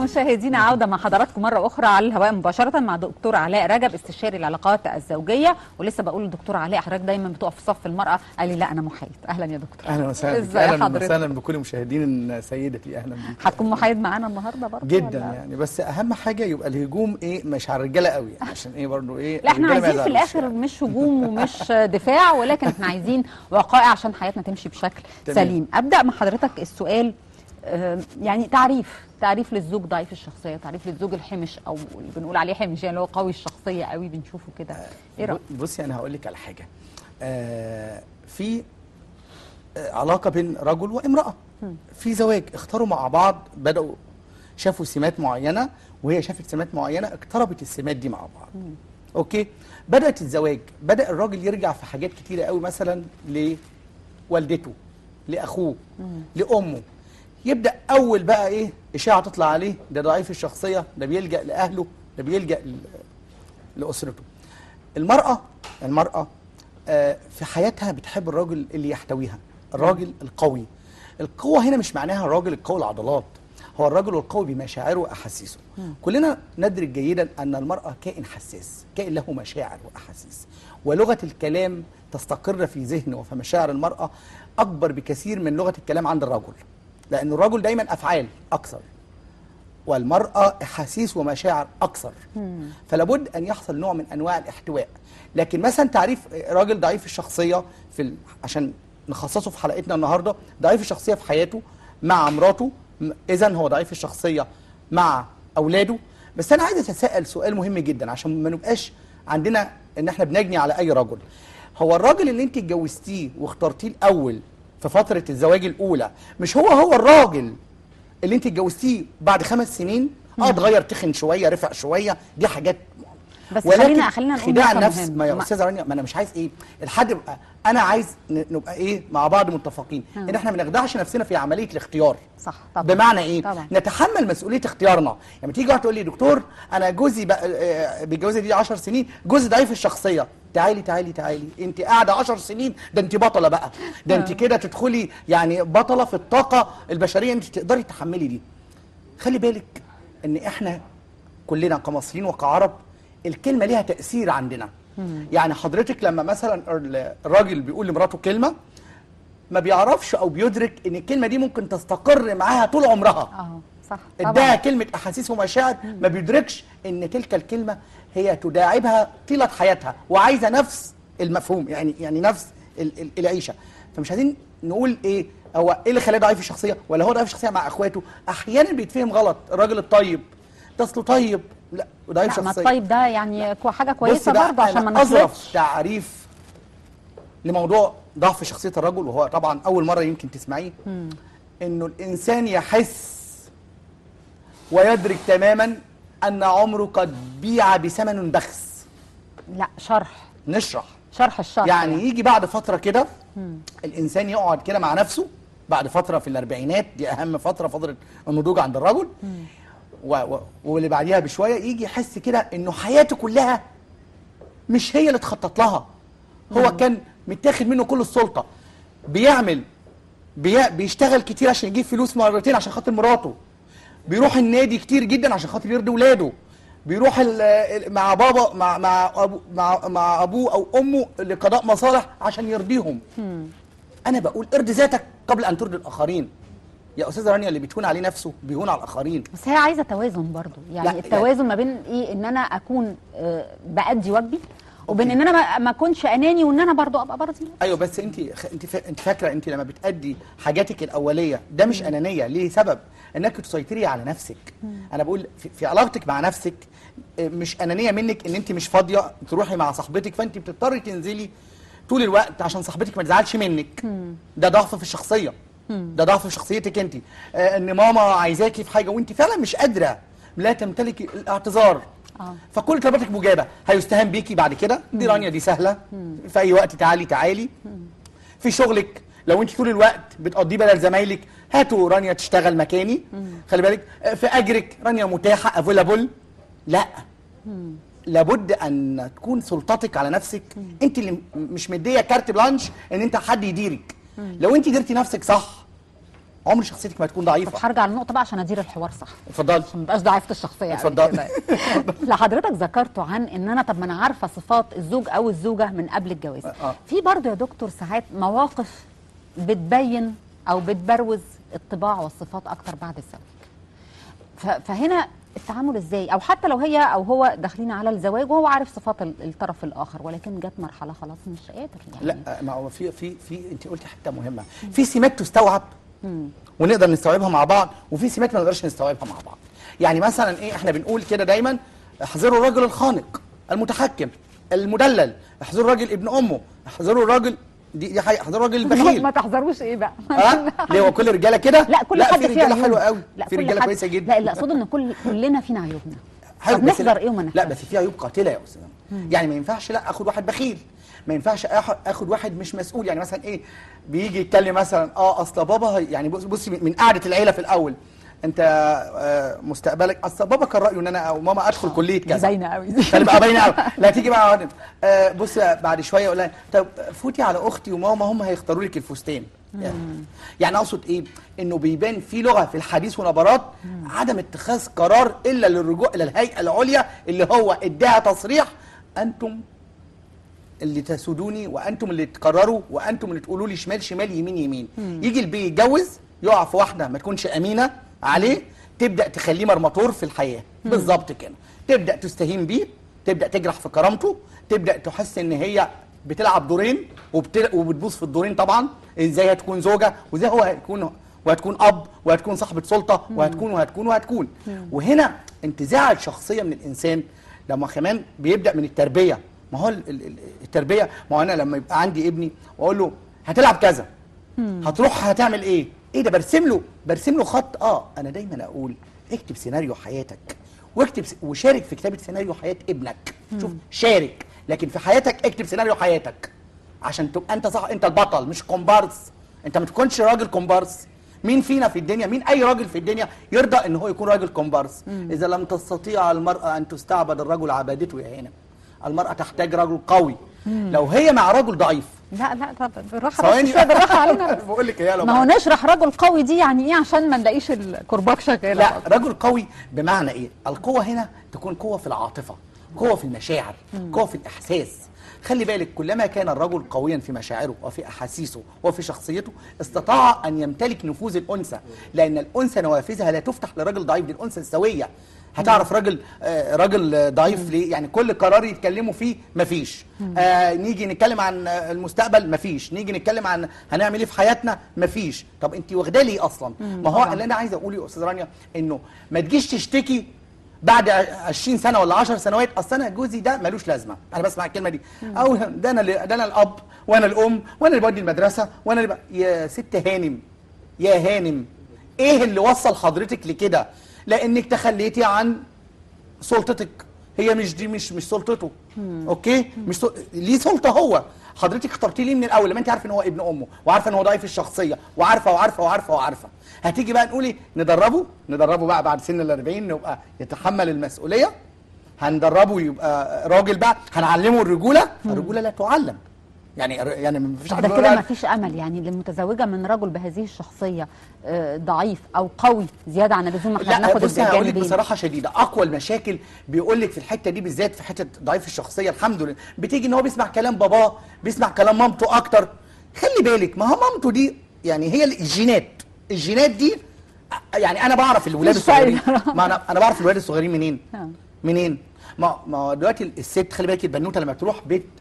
مشاهدينا عودة مع حضراتكم مرة أخرى على الهواء مباشرة مع دكتور علاء رجب استشاري العلاقات الزوجية. ولسه بقول للدكتور علاء حضرتك دايما بتقف في صف المرأة، قال لي لا أنا محايد. أهلا يا دكتور. أهلا وسهلا. أهلا وسهلا بكل مشاهدين سيدتي. أهلا بيك. هتكون محايد معانا النهارده برضه جدا يعني، بس أهم حاجة يبقى الهجوم مش على الرجالة قوي، عشان برضه لا احنا عايزين في الآخر مش هجوم ومش دفاع، ولكن احنا عايزين وقائع عشان حياتنا تمشي بشكل سليم. أبدأ مع حضرتك السؤال، يعني تعريف للزوج ضعيف الشخصيه، تعريف للزوج الحمش او اللي بنقول عليه حمش، يعني اللي هو قوي الشخصيه قوي بنشوفه كده. ايه رايك؟ بصي انا هقول لك على حاجه. في علاقه بين رجل وامراه، في زواج اختاروا مع بعض، بداوا شافوا سمات معينه وهي شافت سمات معينه، اقتربت السمات دي مع بعض. اوكي، بدات الزواج، بدا الراجل يرجع في حاجات كتيره قوي، مثلا لوالدته، لاخوه، لامه. يبدأ أول بقى إشاعة تطلع عليه، ده ضعيف الشخصية، ده بيلجأ لأهله، ده بيلجأ لأسرته. المرأة في حياتها بتحب الراجل اللي يحتويها، الراجل القوي. القوة هنا مش معناها الراجل القوي العضلات، هو الراجل القوي بمشاعره وأحاسيسه. كلنا ندرك جيدا أن المرأة كائن حساس، كائن له مشاعر وأحاسيس، ولغة الكلام تستقر في ذهن وفي مشاعر المرأة أكبر بكثير من لغة الكلام عند الرجل، لأن الرجل دايما أفعال أكثر والمرأة أحاسيس ومشاعر أكثر. فلابد أن يحصل نوع من أنواع الاحتواء. لكن مثلا تعريف راجل ضعيف الشخصية عشان نخصصه في حلقتنا النهاردة، ضعيف الشخصية في حياته مع مراته، إذن هو ضعيف الشخصية مع أولاده. بس أنا عايز أتساءل سؤال مهم جدا عشان ما نبقاش عندنا إن احنا بنجني على أي رجل. هو الراجل اللي انت اتجوزتيه واخترتيه الأول في فترة الزواج الأولى مش هو الراجل اللي انت اتجوزتيه بعد 5 سنين؟ اتغير، تخن شوية، رفع شوية، دي حاجات. بس خلينا نقول خداع النفس. ما يا استاذه رانيا، ما انا مش عايز الحد يبقى، انا عايز نبقى مع بعض متفقين ان احنا ما نخدعش نفسنا في عمليه الاختيار. صح طبعا. بمعنى طبعا. نتحمل مسؤوليه اختيارنا. يعني تيجي واحده تقول لي دكتور انا جوزي بيتجوزني دي 10 سنين، جوزي ضعيف الشخصيه. تعالي انت قاعده 10 سنين، ده انت بطله بقى، ده انت كده تدخلي يعني بطله في الطاقه البشريه، انت تقدري تحملي دي. خلي بالك ان احنا كلنا كمصريين وكعرب الكلمة ليها تأثير عندنا. يعني حضرتك لما مثلا الراجل بيقول لمراته كلمة، ما بيعرفش أو بيدرك إن الكلمة دي ممكن تستقر معاها طول عمرها. صح. اداها كلمة أحاسيس ومشاعر، ما بيدركش إن تلك الكلمة هي تداعبها طيلة حياتها وعايزة نفس المفهوم، يعني نفس العيشة. فمش عايزين نقول هو اللي خلاه ضعيف الشخصية، ولا هو ضعيف الشخصية مع إخواته. أحيانا بيتفهم غلط، الراجل الطيب ده أصله طيب، لا وضعيف شخصية. ما الطيب ده يعني حاجة كويسة برضه عشان ما نخلطش. أظرف تعريف لموضوع ضعف شخصية الرجل، وهو طبعا أول مرة يمكن تسمعيه، إنه الإنسان يحس ويدرك تماما أن عمره قد بيع بثمن بخس. لا نشرح الشرح يعني يجي بعد فترة كده الإنسان يقعد كده مع نفسه بعد فترة في الأربعينات، دي أهم فترة النضوج عند الرجل، واللي بعديها بشويه يجي يحس كده انه حياته كلها مش هي اللي اتخطط لها. هو كان متاخد منه كل السلطه، بيشتغل كتير عشان يجيب فلوس مرتين عشان خاطر مراته، بيروح النادي كتير جدا عشان خاطر يرضي ولاده، بيروح مع بابا مع ابوه او امه لقضاء مصالح عشان يرضيهم. انا بقول ارضي ذاتك قبل ان ترضي الاخرين. يا استاذه رانيا، اللي بيتهون عليه نفسه بيهون على الاخرين. بس هي عايزه توازن برضو، يعني التوازن ما بين ان انا اكون بأدي واجبي، وبين ان انا ما اكونش اناني، وان انا برضو ابقى برضي. ايوه، بس انت فاكره انت لما بتأدي حاجاتك الاوليه ده مش انانيه، ليه؟ سبب انك تسيطري على نفسك. انا بقول في علاقتك مع نفسك مش انانيه منك ان انت مش فاضيه تروحي مع صاحبتك، فانت بتضطري تنزلي طول الوقت عشان صاحبتك ما تزعلش منك. ده ضعف في الشخصيه، ده ضعف في شخصيتك انت. ان ماما عايزاكي في حاجه وانت فعلا مش قادره، لا تمتلكي الاعتذار. فكل طلباتك مجابه، هيستهان بيكي بعد كده. دي رانيا دي سهله، في اي وقت تعالي. في شغلك لو انت طول الوقت بتقضيه بدل زمايلك، هاتوا رانيا تشتغل مكاني. خلي بالك في اجرك رانيا متاحه افيلابل. لا، لابد ان تكون سلطتك على نفسك. انت اللي مش مديه كارت بلانش ان انت حد يديرك. لو انت ديرتي نفسك صح عمر شخصيتك ما تكون ضعيفه. طب هرجع للنقطه بقى عشان ادير الحوار صح. اتفضلي. عشان ما ابقاش ضعيفه الشخصيه. اتفضلي. اللي حضرتك ذكرته عن ان انا طب ما انا عارفه صفات الزوج او الزوجه من قبل الجواز. في برضه يا دكتور ساعات مواقف بتبين او بتبروز الطباع والصفات اكتر بعد الزواج. فهنا التعامل ازاي؟ او حتى لو هي او هو داخلين على الزواج وهو عارف صفات الطرف الاخر، ولكن جت مرحله خلاص مش قادر يعني. لا، ما هو في انت قلتي حته مهمه، في سمات تستوعب ونقدر نستوعبها مع بعض، وفي سمات ما نقدرش نستوعبها مع بعض. يعني مثلا ايه، احنا بنقول كده دايما احذروا الرجل الخانق المتحكم المدلل، احذروا الراجل ابن امه، احذروا الراجل دي حقيقة، احذروا الراجل البخيل. ما تحذروش ايه بقى؟ ليه هو كل الرجاله كده؟ لا، كل حد في فيه رجاله حلوه قوي، في رجاله كويسه جدا. لا اللي اقصده ان كلنا فينا عيوبنا. حلو، طب نحذر ايه وما نحذرش؟ لا بس في عيوب قاتله يا استاذ. يعني ما ينفعش لا اخد واحد بخيل، ما ينفعش اخد واحد مش مسؤول. يعني مثلا ايه، بيجي يتكلم مثلا اصل بابا يعني بصي من قعده العيله في الاول، انت مستقبلك اصل بابا كان رايه ان انا او ماما ادخل كليه كذا. باينه قوي دي. بقى باينه قوي. لا تيجي بقى بص بعد شويه يقول لها طب فوتي على اختي وماما هم هيختاروا لك الفستان. يعني اقصد ايه، انه بيبان في لغه في الحديث ونبرات عدم اتخاذ قرار الا للرجوع الى الهيئه العليا اللي هو اداها تصريح انتم اللي تسودوني وانتم اللي تقرروا وانتم اللي تقولوا لي شمال شمال يمين يمين. يجي البي يتجوز يقع في واحده ما تكونش امينه عليه، تبدا تخليه مرمطور في الحياه. بالظبط كده، تبدا تستهين بيه، تبدا تجرح في كرامته، تبدا تحس ان هي بتلعب دورين وبتبوظ في الدورين. طبعا ازاي هتكون زوجه وازاي هو هتكون اب وهتكون صاحبه سلطه وهتكون. وهنا انتزاع الشخصيه من الانسان لما كمان بيبدا من التربيه. ما هو التربيه، ما هو انا لما يبقى عندي ابني واقول له هتلعب كذا، هتروح هتعمل ايه ده، برسم له خط. انا دايما اقول اكتب سيناريو حياتك، واكتب وشارك في كتابه سيناريو حياه ابنك. شوف، شارك، لكن في حياتك اكتب سيناريو حياتك عشان تبقى انت صح، انت البطل مش كومبارس. انت ما تكونش راجل كومبارس. مين فينا في الدنيا، مين اي راجل في الدنيا يرضى ان هو يكون راجل كومبارس؟ اذا لم تستطيع المراه ان تستعبد الرجل عبادته يا هنا. المراه تحتاج رجل قوي. لو هي مع رجل ضعيف، لا بالراحه بس بالراحه علينا. بقول لك ايه، ما هو نشرح رجل قوي دي يعني ايه عشان ما نلاقيش الكرباج شغاله. لا، رجل قوي بمعنى ايه؟ القوه هنا تكون قوه في العاطفه، قوه في المشاعر، قوه في الاحساس. خلي بالك، كلما كان الرجل قويا في مشاعره وفي احاسيسه وفي شخصيته استطاع ان يمتلك نفوذ الانثى، لان الانثى نوافذها لا تفتح لرجل ضعيف. دي الانثى السويه. هتعرف راجل ضعيف ليه؟ يعني كل قرار يتكلموا فيه مفيش. نيجي نتكلم عن المستقبل مفيش، نيجي نتكلم عن هنعمل ايه في حياتنا مفيش. طب انت واخده ليه اصلا؟ ما هو اللي انا عايز اقوله يا استاذ رانيا انه ما تجيش تشتكي بعد 20 سنه ولا 10 سنوات اصل انا جوزي ده ملوش لازمه. انا بسمع الكلمه دي، او ده انا الاب وانا الام وانا اللي بودي المدرسه وانا اللي يا ست هانم، يا هانم، ايه اللي وصل حضرتك لكده؟ لانك تخليتي عن سلطتك. هي مش سلطته. اوكي، مش ليه سلطه هو. حضرتك اخترتيه ليه من الاول لما انت عارفه ان هو ابن امه وعارفه ان هو ضعيف الشخصيه وعارفه. هتيجي بقى نقولي ندربه بقى بعد سن ال40 نبقى يتحمل المسؤوليه، هندربه يبقى راجل بقى، هنعلمه الرجوله لا تعلم. يعني مفيش ده كده مفيش امل يعني للمتزوجه من رجل بهذه الشخصيه ضعيف او قوي زياده عن اللزوم. احنا بناخد الجانبين. هقول لك بصراحه شديده، اقوى المشاكل بيقول لك في الحته دي بالذات، في حته ضعيف الشخصيه الحمد لله بتيجي ان هو بيسمع كلام باباه، بيسمع كلام مامته اكتر. خلي بالك، ما هو مامته دي يعني هي الجينات دي. يعني انا بعرف الولاد الصغيرين، ما انا بعرف الولاد الصغيرين منين. ما دلوقتي الست، خلي بالك، البنوته لما بتروح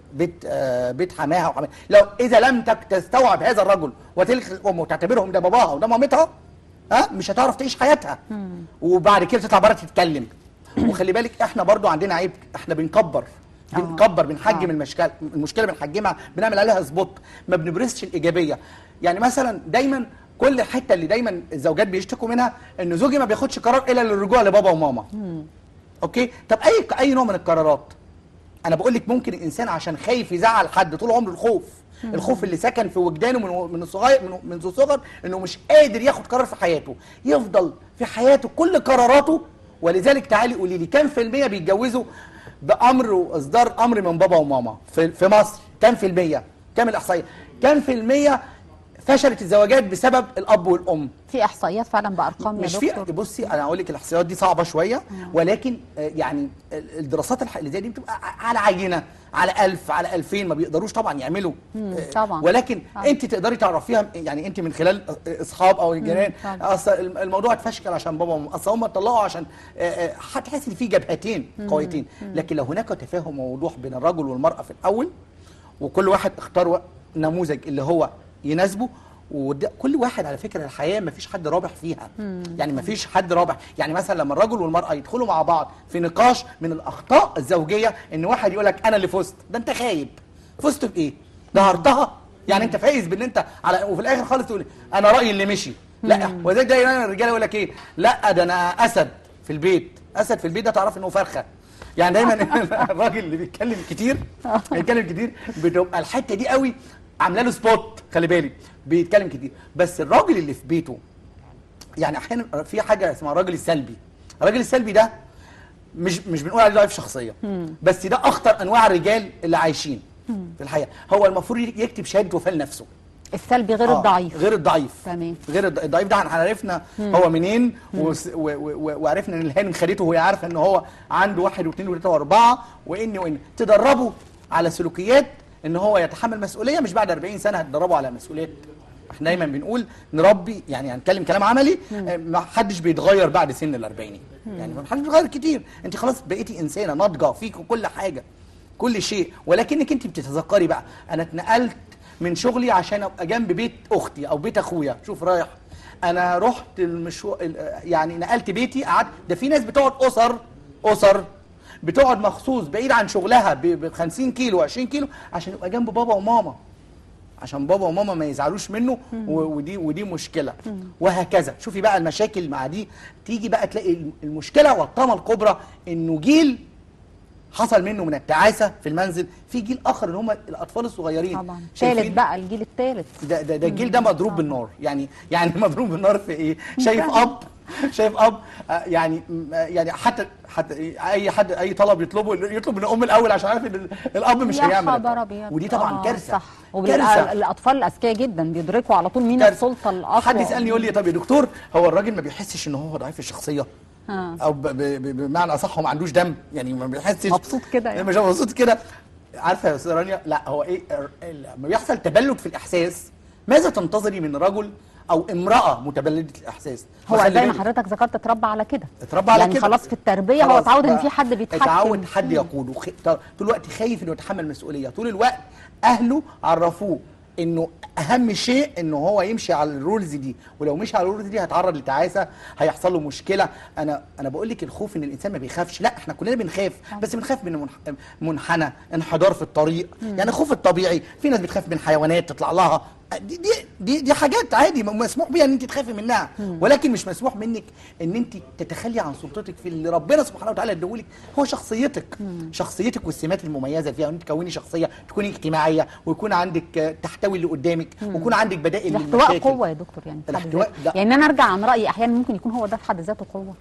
بيت حماها لو اذا لم تستوعب هذا الرجل وتلك الام وتعتبرهم ده باباها وده مامتها، مش هتعرف تعيش حياتها. وبعد كده تطلع بره تتكلم. وخلي بالك، احنا برضو عندنا عيب، احنا بنكبر بنحجم المشكله بنحجمها، بنعمل عليها سبوت، ما بنبرزش الايجابيه. يعني مثلا دايما كل الحته اللي دايما الزوجات بيشتكوا منها ان زوجي ما بياخدش قرار الا للرجوع لبابا وماما. اوكي، طب اي نوع من القرارات. انا بقول لك ممكن الانسان عشان خايف يزعل حد طول عمره، الخوف اللي سكن في وجدانه منذ الصغر انه مش قادر ياخد قرار في حياته، يفضل في حياته كل قراراته. ولذلك تعالي قولي لي كام في المية بيتجوزوا بامر واصدار امر من بابا وماما في مصر؟ كام في المية؟ كام الاحصائيه؟ كام في المية فشلت الزواجات بسبب الاب والام. في احصائيات فعلا بارقام يا مش دكتور؟ في، بصي انا هقول لك الاحصائيات دي صعبه شويه، ولكن يعني الدراسات اللي زي دي بتبقى على عينه، على 1000 على 2000، ما بيقدروش طبعا يعملوا طبعا، ولكن انت تقدري تعرفيها، يعني انت من خلال اصحاب او الجيران. اصل الموضوع اتفشكل عشان بابا وماما، اصل هم طلعوا عشان هتحس ان في جبهتين قويتين. لكن لو هناك تفاهم ووضوح بين الرجل والمراه في الاول، وكل واحد اختار نموذج اللي هو يناسبه، وكل واحد على فكره الحياه ما فيش حد رابح فيها. يعني ما فيش حد رابح. يعني مثلا لما الرجل والمراه يدخلوا مع بعض في نقاش، من الاخطاء الزوجيه ان واحد يقول لك انا اللي فزت. ده انت خايب. فزت بايه؟ دهرتها. يعني انت فايز بان انت على، وفي الاخر خالص تقول انا رايي اللي مشي. لا، وذلك دايما الرجاله يقول لك ايه؟ لا ده انا اسد في البيت. اسد في البيت ده تعرف انه فرخه. يعني دايما الراجل اللي بيتكلم كتير بتبقى الحته دي قوي عامله له سبوت. خلي بالك بيتكلم كتير، بس الراجل اللي في بيته، يعني احيانا في حاجه اسمها الراجل السلبي. الراجل السلبي ده مش بنقول عليه ضعيف شخصيه، بس ده اخطر انواع الرجال اللي عايشين في الحياه. هو المفروض يكتب شهاده وفاه لنفسه. السلبي غير الضعيف. غير الضعيف. تمام. غير الضعيف ده احنا عرفنا هو منين، وعرفنا ان الهانم خدته وهي عارفه ان هو عنده 1 و2 و3 و4، وان تدربه على سلوكيات ان هو يتحمل مسؤوليه. مش بعد 40 سنه هتدربه على مسؤوليات. احنا دايما بنقول نربي، يعني هنتكلم كلام عملي، ما حدش بيتغير بعد سن ال40. يعني ما حدش بيتغير كتير. انت خلاص بقيتي انسانه ناضجه فيك كل حاجه، كل شيء، ولكنك انت بتتذكري بقى انا اتنقلت من شغلي عشان ابقى جنب بيت اختي او بيت اخويا. شوف رايح، انا رحت يعني نقلت بيتي، قعدت. ده في ناس بتقعد اسر بتقعد مخصوص بعيد عن شغلها ب 50 كيلو 20 كيلو عشان يبقى جنب بابا وماما، عشان بابا وماما ما يزعلوش منه. ودي مشكله. وهكذا. شوفي بقى المشاكل مع دي تيجي بقى تلاقي المشكله والطامه الكبرى انه جيل حصل منه من التعاسه في المنزل، في جيل اخر اللي هم الاطفال الصغيرين. طبعا ثالث بقى، الجيل الثالث ده الجيل ده مضروب بالنار. يعني مضروب بالنار في ايه؟ شايف اب يعني حتى اي طلب يطلب من الام الاول عشان عارف ان الاب مش هيعمل. ودي طبعا كارثه. صح. الاطفال الاذكياء جدا بيدركوا على طول مين السلطه الاقوى. حد يسالني يقول لي طب يا دكتور هو الراجل ما بيحسش ان هو ضعيف الشخصيه؟ او بمعنى اصح هو ما عندوش دم، يعني ما بيحسش مبسوط كده، يعني مش مبسوط كده. عارفه يا استاذه رانيا، لا هو ايه لما بيحصل تبلد في الاحساس ماذا تنتظري من رجل او امراه متبلده الاحساس؟ هو زي ما حضرتك ذكرت اتربى على كده، يعني خلاص في التربيه هو اتعود ان في حد بيتحكم، اتعود حد يقوده. طول الوقت خايف انه يتحمل مسؤوليه. طول الوقت اهله عرفوه انه اهم شيء انه هو يمشي على الرولز دي، ولو مشي على الرولز دي هيتعرض لتعاسه، هيحصل له مشكله. انا بقول لك الخوف ان الانسان ما بيخافش، لا احنا كلنا بنخاف، بس بنخاف من منحنى انحدار في الطريق. يعني الخوف الطبيعي، في ناس بتخاف من حيوانات تطلع لها، دي حاجات عادي مسموح بيها ان انت تخافي منها، ولكن مش مسموح منك ان انت تتخلي عن سلطتك في اللي ربنا سبحانه وتعالى اداهولك. هو شخصيتك والسمات المميزه فيها، ان انت تكوني شخصيه تكوني اجتماعيه، ويكون عندك تحتوي اللي قدامك، ويكون عندك بدائل للمشاكل. الاحتواء قوه يا دكتور، يعني الاحتواء يعني انا ارجع عن رايي احيانا ممكن يكون هو ده في حد ذاته قوه.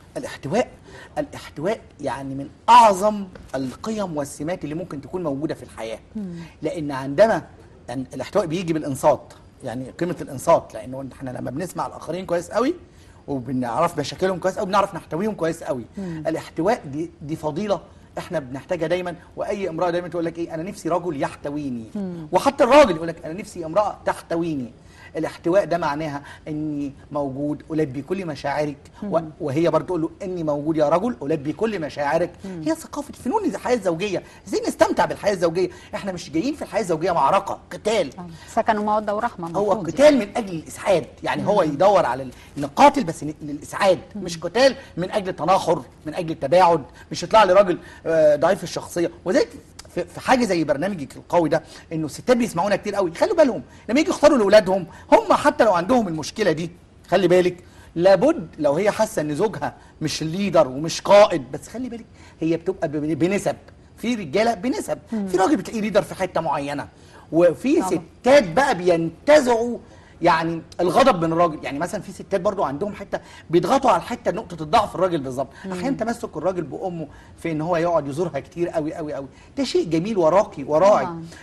الاحتواء يعني من اعظم القيم والسمات اللي ممكن تكون موجوده في الحياه. لان عندما يعني الاحتواء بيجي بالانصات، يعني قيمه الانصات، لانه احنا لما بنسمع الاخرين كويس قوي وبنعرف مشاكلهم كويس قوي بنعرف نحتويهم كويس قوي. الاحتواء دي فضيله احنا بنحتاجها دايما. واي امراه دايما تقول لك ايه؟ انا نفسي رجل يحتويني. وحتى الراجل يقول لك انا نفسي امراه تحتويني. الاحتواء ده معناها اني موجود البي كل مشاعرك، وهي برضه تقول له اني موجود يا رجل البي كل مشاعرك. هي ثقافه فنون الحياه الزوجيه، ازاي نستمتع بالحياه الزوجيه. احنا مش جايين في الحياه الزوجيه معركه قتال، سكن وموده ورحمه. هو قتال من اجل الاسعاد. يعني هو يدور على نقاتل بس للاسعاد، مش قتال من اجل التناحر، من اجل التباعد. مش يطلع لي راجل ضعيف الشخصيه. وذلك في حاجه زي برنامجك القوي ده، انه الستات بيسمعونا كتير قوي، خلوا بالهم لما يجوا يختاروا لاولادهم، هم حتى لو عندهم المشكله دي، خلي بالك لابد لو هي حاسه ان زوجها مش ليدر ومش قائد، بس خلي بالك هي بتبقى بنسب. في رجاله بنسب، في راجل بتلاقيه ليدر في حته معينه، وفي ستات بقى بينتزعوا يعني الغضب من الراجل. يعني مثلا في ستات برضو عندهم حته بيضغطوا على الحته نقطه الضعف الراجل بالظبط. احيانا تمسك الراجل بامه في ان هو يقعد يزورها كتير قوي قوي قوي، ده شيء جميل وراقي وراعي.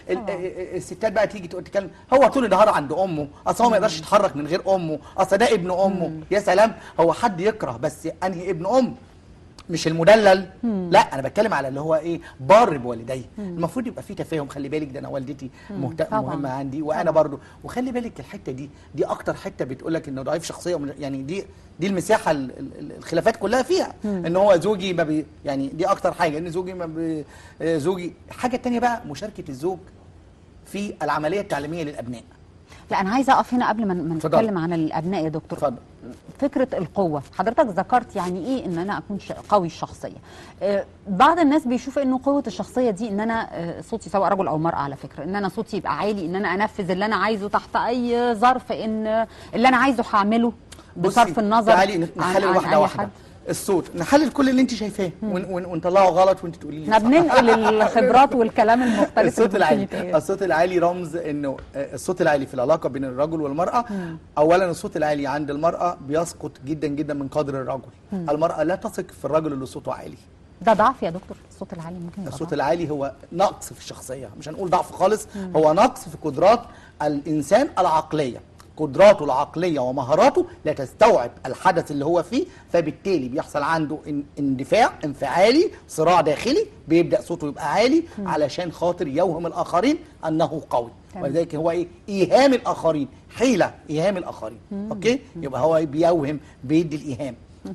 الستات بقى تيجي تتكلم هو طول النهار عند امه، اصل هو ما يقدرش يتحرك من غير امه، اصل ده ابن امه. يا سلام، هو حد يكره بس انهي ابن ام؟ مش المدلل. لا، انا بتكلم على اللي هو ايه، بار بوالديه. المفروض يبقى في تفاهم. خلي بالك ده انا والدتي مهمه عندي وانا برضو. وخلي بالك الحته دي اكتر حته بتقول لك انه ضعيف شخصيه. يعني دي المساحه الخلافات كلها فيها. ان هو زوجي ما يعني دي اكتر حاجه، ان زوجي ما زوجي. الحاجه الثانيه بقى مشاركه الزوج في العمليه التعليميه للابناء. لا، انا عايزه اقف هنا قبل ما نتكلم عن الابناء يا دكتور. فضل. فكره القوه، حضرتك ذكرت يعني ايه ان انا اكون قوي الشخصيه. بعض الناس بيشوف انه قوه الشخصيه دي ان انا صوتي سواء رجل او مراه على فكره، ان انا صوتي يبقى عالي، ان انا انفذ اللي انا عايزه تحت اي ظرف، ان اللي انا عايزه هعمله بصرف النظر. تعالي نحلل واحده واحده. الصوت نحلل كل اللي انت شايفاه ونطلعه غلط وانت تقولي لي. احنا بننقل الخبرات والكلام المختلف. الصوت العالي، الصوت العالي رمز انه الصوت العالي في العلاقه بين الرجل والمراه. اولا الصوت العالي عند المراه بيسقط جدا جدا من قدر الرجل. المراه لا تثق في الرجل اللي صوته عالي. ده ضعف يا دكتور؟ الصوت العالي ممكن يبقى الصوت العالي هو نقص في الشخصيه، مش هنقول ضعف خالص. هو نقص في قدرات الانسان العقليه. قدراته العقلية ومهاراته لا تستوعب الحدث اللي هو فيه، فبالتالي بيحصل عنده اندفاع انفعالي، صراع داخلي، بيبدأ صوته يبقى عالي علشان خاطر يوهم الآخرين أنه قوي. ولذلك هو إيه؟ إيهام الآخرين، حيلة إيهام الآخرين. أوكي؟ يبقى هو بيوهم، بيدي الإيهام.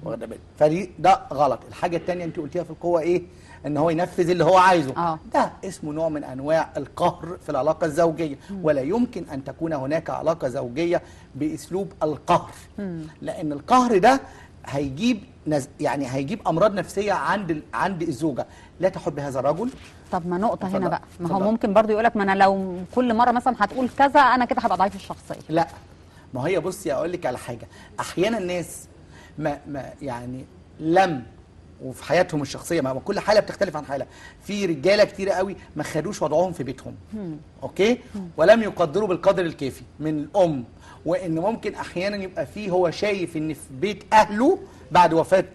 فدي ده غلط. الحاجة الثانية أنت قلتيها في القوة إيه؟ ان هو ينفذ اللي هو عايزه. ده اسمه نوع من انواع القهر في العلاقه الزوجيه. ولا يمكن ان تكون هناك علاقه زوجيه باسلوب القهر. لان القهر ده هيجيب يعني هيجيب امراض نفسيه عند الزوجه. لا تحب هذا الرجل. طب ما نقطه هنا بقى، ما هو ممكن برضو يقول لك ما انا لو كل مره مثلا هتقول كذا انا كده هبقى ضعيف الشخصيه. لا، ما هي بصي اقول لك على حاجه. احيانا الناس ما يعني لم وفي حياتهم الشخصيه، ما كل حاله بتختلف عن حاله. في رجاله كتير قوي ما خدوش وضعهم في بيتهم. اوكي؟ ولم يقدروا بالقدر الكافي من الام. وان ممكن احيانا يبقى فيه هو شايف ان في بيت اهله بعد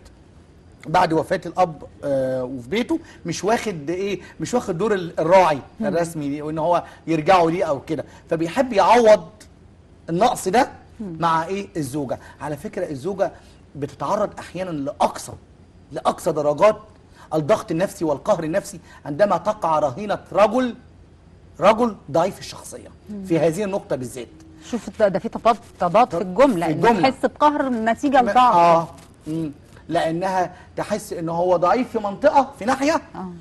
وفاه الاب وفي بيته مش واخد دور الراعي الرسمي، وان هو يرجعوا ليه او كده، فبيحب يعوض النقص ده مع الزوجه. على فكره الزوجه بتتعرض احيانا لأقصى درجات الضغط النفسي والقهر النفسي عندما تقع رهينة رجل ضعيف الشخصية في هذه النقطة بالذات. شوف ده في تضاد في الجملة، إنه تحس بقهر نتيجة لضعف. لأنها تحس إنه هو ضعيف في منطقة في ناحية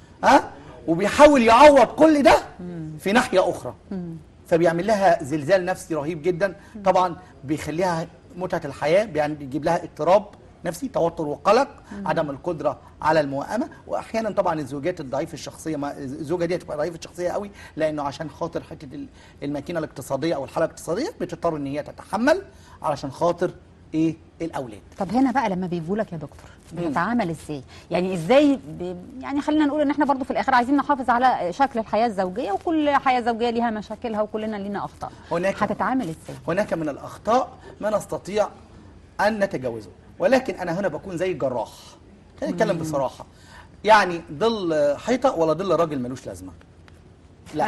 وبيحاول يعوض كل ده في ناحية أخرى. فبيعمل لها زلزال نفسي رهيب جدا. طبعا بيخليها متعة الحياة، بيجيب لها اضطراب نفسي، توتر وقلق، عدم القدره على الموائمه. واحيانا طبعا الزوجات الضعيفه الشخصيه، الزوجه دي تبقى ضعيفه الشخصيه قوي لانه عشان خاطر حته الماكينه الاقتصاديه او الحاله الاقتصاديه بتضطر ان هي تتحمل علشان خاطر الاولاد. طب هنا بقى لما بيجوا لك يا دكتور بنتعامل ازاي؟ يعني ازاي يعني خلينا نقول ان احنا برضو في الاخر عايزين نحافظ على شكل الحياه الزوجيه، وكل حياه زوجيه ليها مشاكلها وكلنا لينا اخطاء. هتتعامل ازاي؟ هناك من الاخطاء ما نستطيع ان نتجاوزه، ولكن انا هنا بكون زي الجراح. خلينا نتكلم بصراحه. يعني ظل حيطه ولا ظل راجل ملوش لازمه؟ لا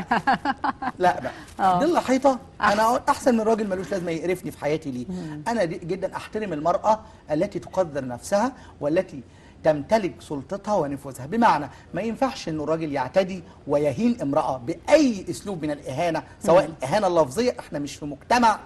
لا بقى ظل حيطه انا احسن من راجل ملوش لازمه يقرفني في حياتي. ليه؟ انا جدا احترم المراه التي تقدر نفسها والتي تمتلك سلطتها ونفوذها. بمعنى ما ينفعش انه الراجل يعتدي ويهين امراه باي اسلوب من الاهانه، سواء الاهانه اللفظيه. احنا مش في مجتمع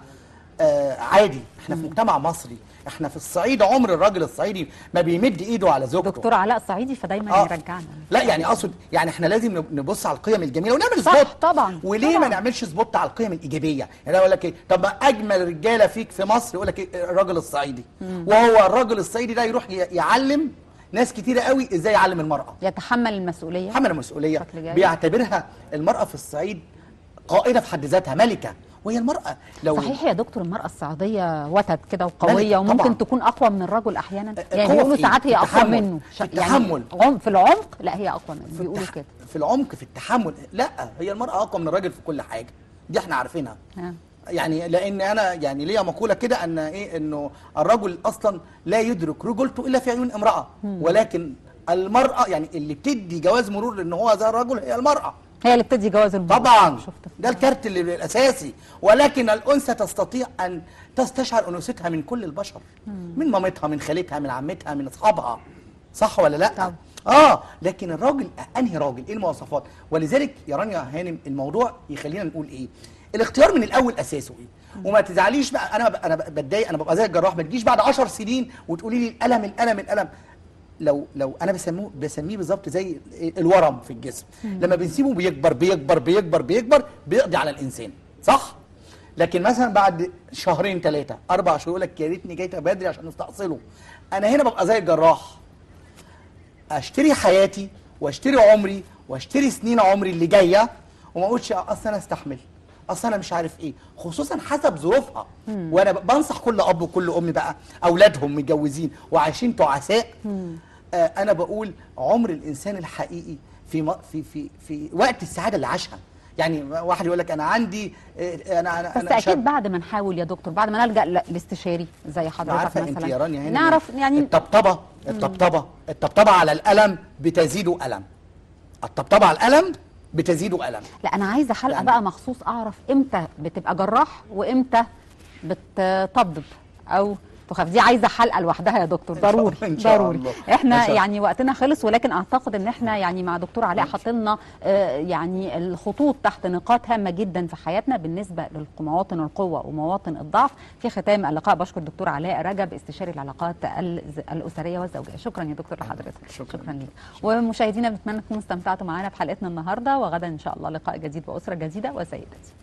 عادي، احنا في مجتمع مصري. احنا في الصعيد عمر الراجل الصعيدي ما بيمد ايده على زوجته. دكتور علاء صعيدي فدايما يرجعنا. لا يعني اقصد يعني احنا لازم نبص على القيم الجميله ونعمل صح سبوت. طبعا. وليه طبعا ما نعملش سبوت على القيم الايجابيه؟ يعني اقول لك طب ما اجمل رجاله فيك في مصر يقول لك الراجل الصعيدي. وهو الراجل الصعيدي ده يروح يعلم ناس كتيره قوي ازاي يعلم المراه. يتحمل المسؤوليه. يتحمل المسؤوليه. بيعتبرها المراه في الصعيد قائده في حد ذاتها، ملكه. وهي المرأة لو صحيح يا دكتور المرأة الصعيدية وتد كده وقوية وممكن طبعا تكون أقوى من الرجل أحيانا. يعني بيقولوا ساعات هي أقوى منه. في التحمل. يعني في العمق لا هي أقوى منه، بيقولوا كده. في العمق في التحمل لا، هي المرأة أقوى من الراجل في كل حاجة، دي احنا عارفينها. يعني لان انا يعني ليا مقوله كده ان ايه، انه الرجل اصلا لا يدرك رجولته الا في عيون امراه، ولكن المراه يعني اللي بتدي جواز مرور لان هو زي الرجل هي المراه. هي اللي بتدي جواز المرور. طبعا شفت ده الكارت اللي الاساسي. ولكن الانثى تستطيع ان تستشعر انوثتها من كل البشر، من مامتها، من خالتها، من عمتها، من اصحابها، صح ولا لا؟ طبعا. لكن الراجل انهي راجل؟ ايه المواصفات؟ ولذلك يا رانيا هانم الموضوع يخلينا نقول ايه؟ الاختيار من الاول اساسه ايه؟ وما تزعليش بقى، انا بتضايق، انا ببقى زي الجراح، ما تجيش بعد 10 سنين وتقولي لي الالم الالم الالم. لو انا بسميه بالظبط زي الورم في الجسم، لما بنسيبه بيكبر بيكبر بيكبر بيكبر بيقضي على الانسان، صح؟ لكن مثلا بعد شهرين 3 4 شهور يقول لك يا ريتني جيت بدري عشان نستأصله. انا هنا ببقى زي الجراح، اشتري حياتي واشتري عمري واشتري سنين عمري اللي جايه، وما اقولش اصل انا استحمل، اصل انا مش عارف ايه، خصوصا حسب ظروفها. وانا بنصح كل اب وكل ام بقى اولادهم متجوزين وعايشين تعساء، انا بقول عمر الانسان الحقيقي في وقت السعاده اللي عاشها. يعني واحد يقول لك انا عندي انا بس اكيد بعد ما نحاول يا دكتور، بعد ما نلجأ لاستشاري زي حضرتك عارفه مثلا، انت يا رانيا هنا نعرف يعني الطبطبه على الالم بتزيد الم. الطبطبه على الالم بتزيد الم. لا انا عايزه حلقه يعني بقى مخصوص اعرف امتى بتبقى جراح وامتى بتطبب او تخاف. دي عايزه حلقه لوحدها يا دكتور، ضروري ضروري. احنا يعني وقتنا خلص، ولكن اعتقد ان احنا يعني مع دكتور علاء حاطلنا يعني الخطوط تحت نقاط هامه جدا في حياتنا بالنسبه لمواطن القوه ومواطن الضعف. في ختام اللقاء بشكر الدكتور علاء رجب استشاري العلاقات الاسريه والزوجيه. شكرا يا دكتور لحضرتك. شكرا ليك. ومشاهدينا بنتمنى تكونوا استمتعتوا معنا بحلقتنا النهارده، وغدا ان شاء الله لقاء جديد واسره جديده وسيدتي.